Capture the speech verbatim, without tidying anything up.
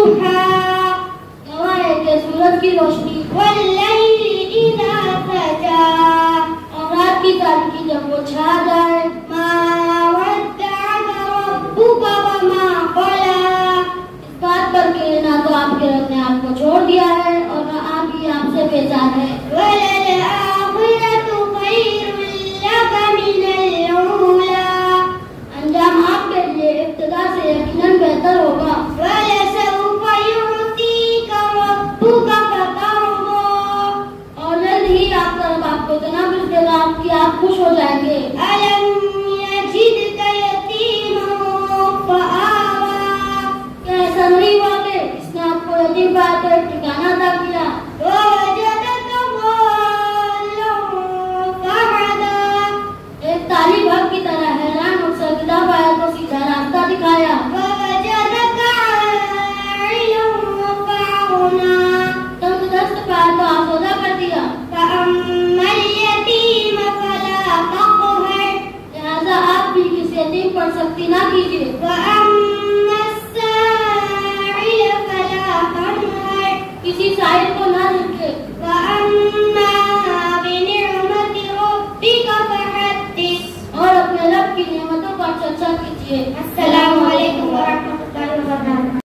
والضحى گواہ ہے کہ سورج کی روشنی والليل إذا سجى اور رات کی تاریکی جب وہ چھا جائے ما ودعك ربك وما قلى اس بات پر کہ نہ تو آپ کے رب نے آپ کو چھوڑ دیا ہے اور نہ آپ ہی آپ سے بیزار ہے وللآخرة خير لك من الأولى انجام آپ کے لیے ابتدا سے یقیناً بہتر ہوگا ولسوف يعطيك ربك فترضى اور جلد ہی آپ کا رب آپ کو اتنا کچھ دے گا کہ آپ خوش ہو جائیں گے ألم يجدك يتيما فآوى کیا ایسا نہیں ہوا کہ اس نے آپ کو یتیم پا کر ٹھکانہ عطا کیا ووجدك ضالا فهدى ایک طالب حق کی طرح حیران اور سرگردہ پایا تو سیدھا راستہ دکھایا ووجدك عائلا فأغنى تنگ دست پایا تو آسودہ کر دیا فأما اليتيم فلا تقهر لہذا آپ بھی کسی یتیم پر سختی نہ کیجیے وأما السائل فلا تنهر کسی سائل کو نہ رکھے وأما بنعمة ربك فحدث اور اپنے رب کی نعمتوں پر چرچا کیجیے السلام علیکم ورحمۃ اللہ وبرکاتہ.